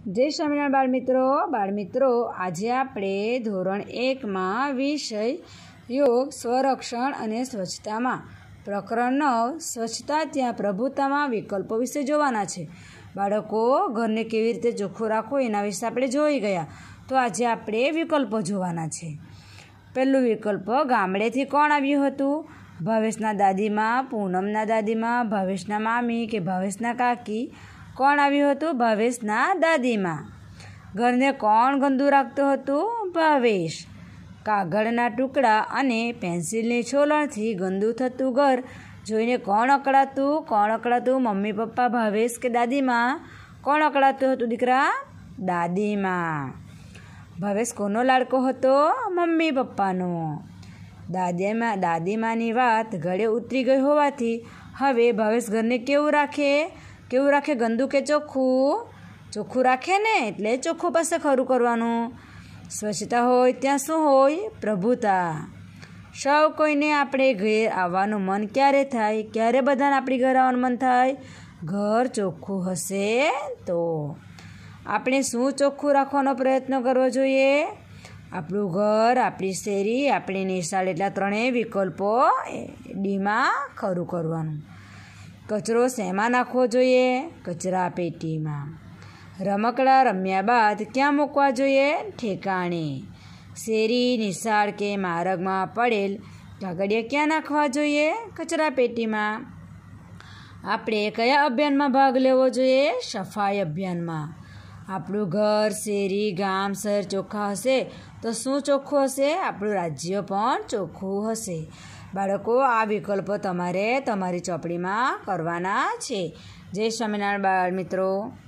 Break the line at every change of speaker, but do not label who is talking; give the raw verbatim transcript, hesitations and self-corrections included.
जय स्वामिनारायण बाळ मित्रों बाळ मित्रों આજે આપણે ધોરણ એકમાં વિષય યોગ સ્વરક્ષણ અને સ્વચ્છતામાં પ્રકરણ નવ સ્વચ્છતા ત્યાં પ્રભુતામાં વિકલ્પો વિશે જોવાના છે। બાળકો ઘરને કેવી રીતે ચોખ્ખું રાખવું એના વિશે આપણે જોઈ ગયા। તો આજે આપણે વિકલ્પો જોવાના છે। પહેલું વિકલ્પ, ગામડેથી કોણ આવ્યું હતું? ભાવેશના દાદીમાં, પૂનમના દાદીમાં, ભાવેશના મામી કે ભાવેશના કાકી। કોણ આવ્યું હતું? ભાવેશના દાદીમાં। ઘરને કોણ ગંદુ રાખતું હતું? ભાવેશ। કાગળના ટુકડા અને પેન્સિલની છોલણથી ગંદુ થતું ઘર જોઈને કોણ અકળાતું? કોણ અકળાતું? મમ્મી, પપ્પા, ભાવેશ કે દાદીમાં? કોણ અકળાતું હતું દીકરા? દાદીમાં। ભાવેશ કોનો લાડકો હતો? મમ્મી પપ્પાનો। દાદીમાં દાદીમાની વાત ગળે ઉતરી ગઈ હોવાથી હવે ભાવેશ ઘરને કેવું રાખે? કેવું રાખે? ગંદુ કે ચોખ્ખું? ચોખ્ખું રાખે ને, એટલે ચોખ્ખું પાસે ખરું કરવાનું। સ્વચ્છતા હોય ત્યાં શું હોય? પ્રભુતા। સૌ કોઈને આપણે ઘેર આવવાનું મન ક્યારે થાય? ક્યારે બધાને આપણી ઘર આવવાનું મન થાય? ઘર ચોખ્ખું હશે તો। આપણે શું ચોખ્ખું રાખવાનો પ્રયત્ન કરવો જોઈએ? આપણું ઘર, આપણી શેરી, આપણી નિશાળ, એટલા ત્રણેય વિકલ્પો ડીમાં ખરું કરવાનું। કચરો શેમાં નાખવો જોઈએ? કચરા પેટીમાં। રમકડા રમ્યા બાદ ક્યાં મૂકવા જોઈએ? ઠેકાણે। શેરી, નિશાળ કે માર્ગમાં પડેલ કાગળિયા ક્યાં નાખવા જોઈએ? કચરા પેટીમાં। આપણે કયા અભિયાનમાં ભાગ લેવો જોઈએ? સફાઈ અભિયાનમાં। આપણું ઘર, શેરી, ગામ, શહેર ચોખ્ખા હશે તો શું ચોખ્ખું હશે? આપણું રાજ્ય પણ ચોખ્ખું હશે। બાળકો, આ વિકલ્પો તમારે તમારી ચોપડીમાં કરવાના છે। જય સ્વામિનારાયણ બાળ મિત્રો।